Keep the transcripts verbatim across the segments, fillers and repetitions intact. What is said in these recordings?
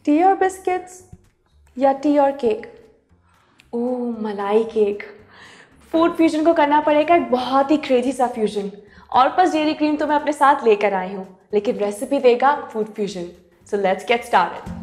T और biscuits या T और केक? ओह, मलाई केक। फूड फ्यूजन को करना पड़ेगा एक बहुत ही क्रेजी सा फ्यूजन। ऑलपस डेयरी क्रीम तो मैं अपने साथ लेकर आई हूँ, लेकिन रेसिपी देगा Food Fusion. So let's get started.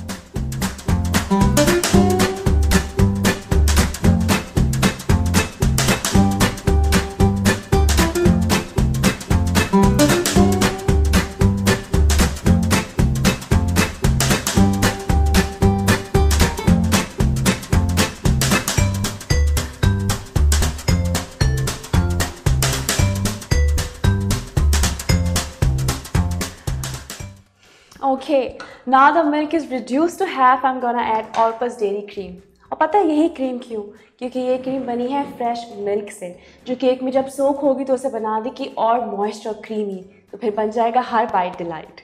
Okay, now the milk is reduced to half. I'm gonna add all-purpose dairy cream. और पता है यही क्रीम क्यों? क्योंकि ये क्रीम बनी है फ्रेश मिल्क से, जो केक में जब सोक होगी तो उसे बना देगी और मॉइस्ट और क्रीमी, तो फिर बन जाएगा हर बाइट डिलाइट।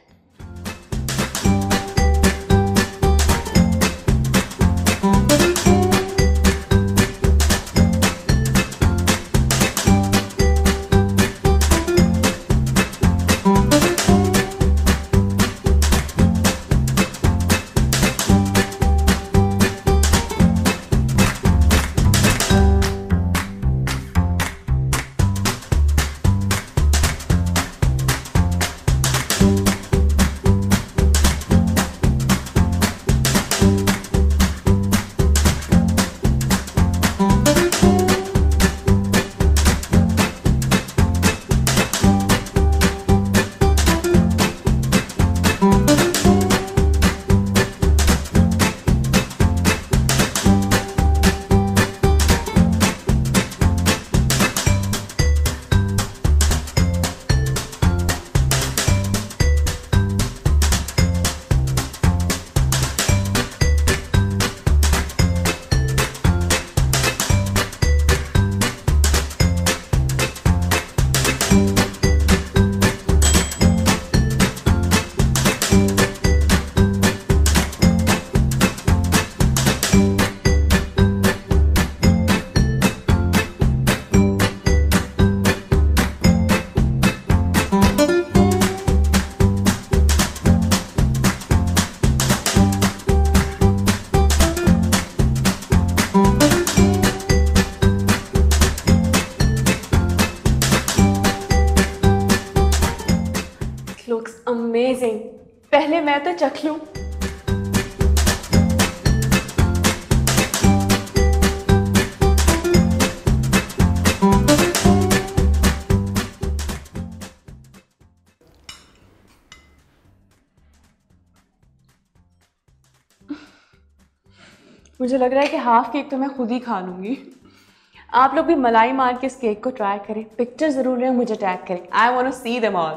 Looks amazing. पहले मैं तो चख लूं। मुझे लग रहा है कि हाफ केक तो मैं खुद ही खा लूंगी। आप लोग भी मलाई मार के इस केक को ट्राई करें, पिक्चर जरूर लें, मुझे टैग करें। I want to see them all.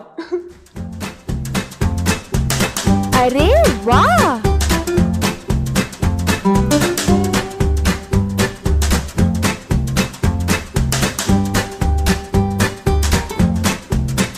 अरे वाह!